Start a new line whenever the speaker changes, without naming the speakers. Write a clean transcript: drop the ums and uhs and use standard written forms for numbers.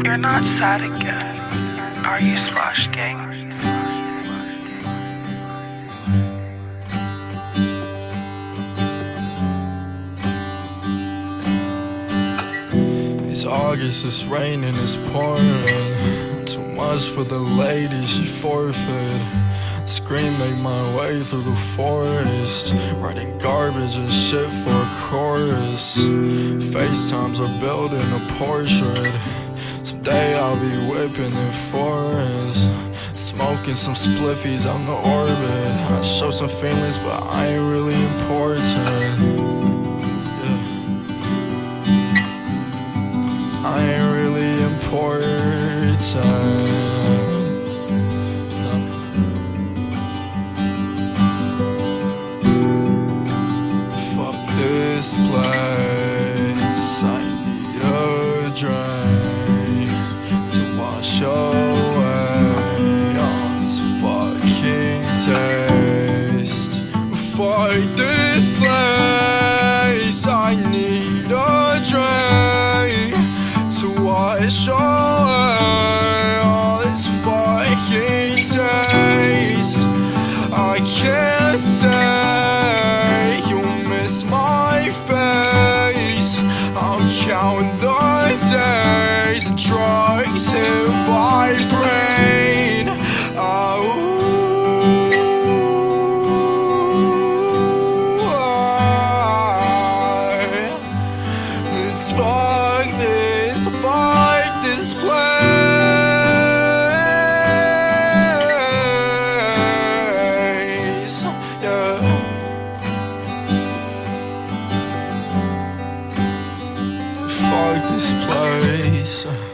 You're not sad again, are you, splashgvng?
It's August, it's raining, it's pouring. Too much for the lady, she forfeit. Scream, make my way through the forest, writing garbage and shit for a chorus. FaceTimes are building a portrait. Someday I'll be whipping in forest, smoking some spliffies on the orbit. I show some feelings, but I ain't really important. I ain't really important. Fuck this place, I need a drink to wash away all this fucking taste. Fuck this place, I need a drink to wash away all this fucking taste. I can't say you miss my face. I'm counting the days and drugs hit my brain. Let's fuck this place. Yeah. Fuck this place.